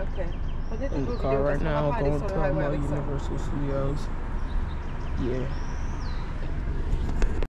In the car right now, going to Universal Studios. Yeah.